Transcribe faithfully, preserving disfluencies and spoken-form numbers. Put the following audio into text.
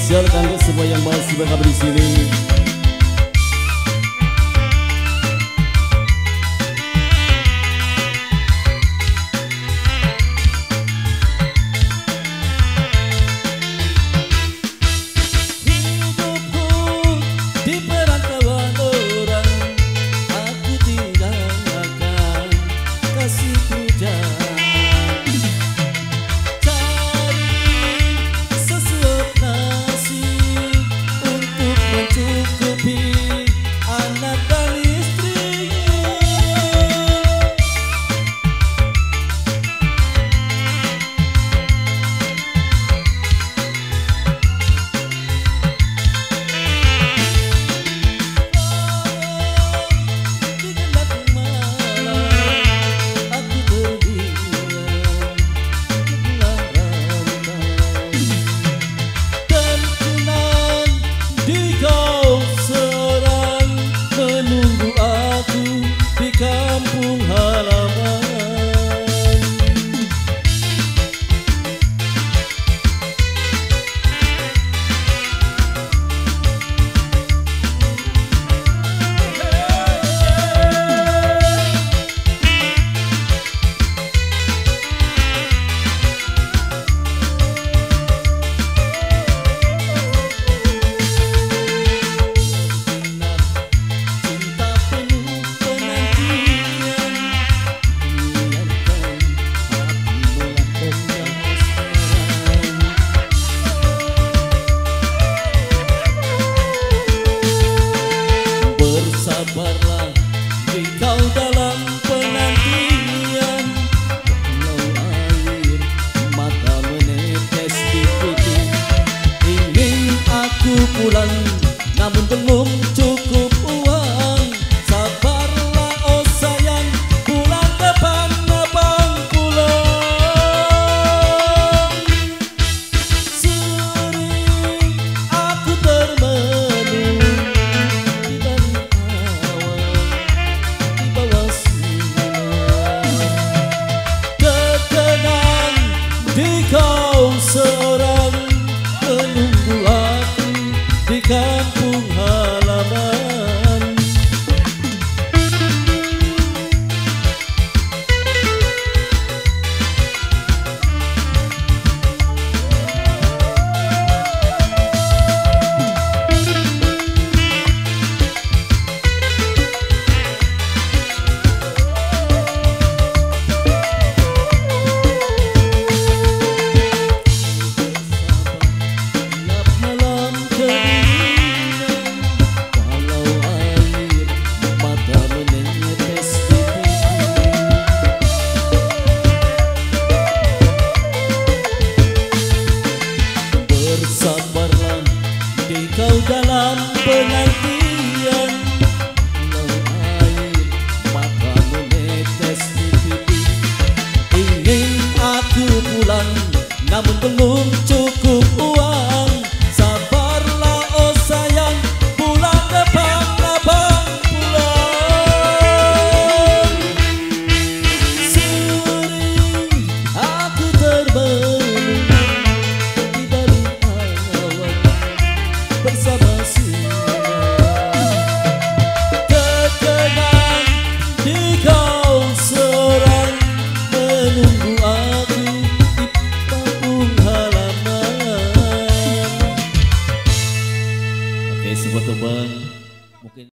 spesial kanggo semua yang masih berkabar di sini. Sabarlah engkau dalam penantian, walau air mata menetes di pipi. Ingin aku pulang namun belum cukup uang. Sabarlah oh sayang, bulan depan abang pulang. Sering aku termenung di kau seorang menunggu aku di kampung halaman. Sabarlah engkau dalam penantian, walau air mata menetes di pipi. Ingin aku pulang namun belum cukup uang. Sabarlah oh sayang, bulan depan abang pulang. Sering aku termenung bersama sinar, terkenang di kau seorang menunggu aku di kampung halaman. Oke, semua teman mungkin